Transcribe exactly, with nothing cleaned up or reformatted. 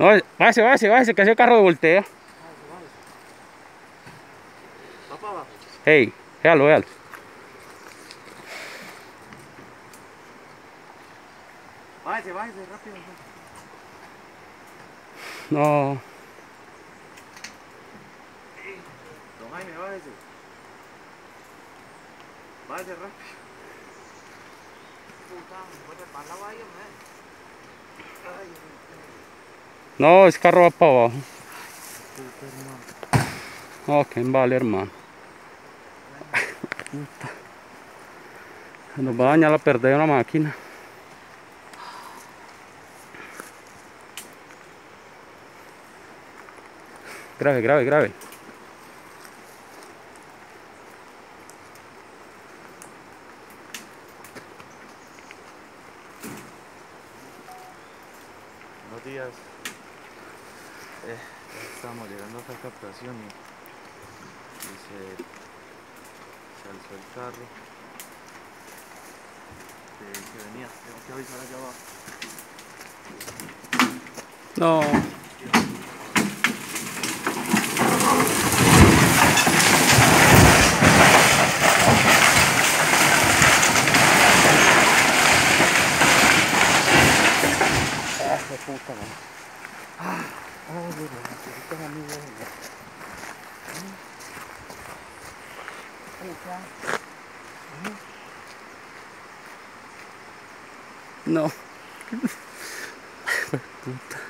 No, váyase, váyase, váyase, que ese carro voltea. Va para abajo. Hey, véalo, véalo. Váyase, váyase, rápido. No, Don Jaime, váyase. Váyase rápido. Puta, me voy a para la valla, man. Ay, no, ese carro va para abajo. puta, hermano. No, que vale, hermano. Se nos va a dañar la perder una máquina. Grave, grave, grave. Buenos días. Eh, ya estamos llegando a esta captación y, y se, se alzó el carro. Que, que venía, tengo que avisar allá abajo. No. Ah, qué puta, man. Ay, necesitas amigos. No. Puta.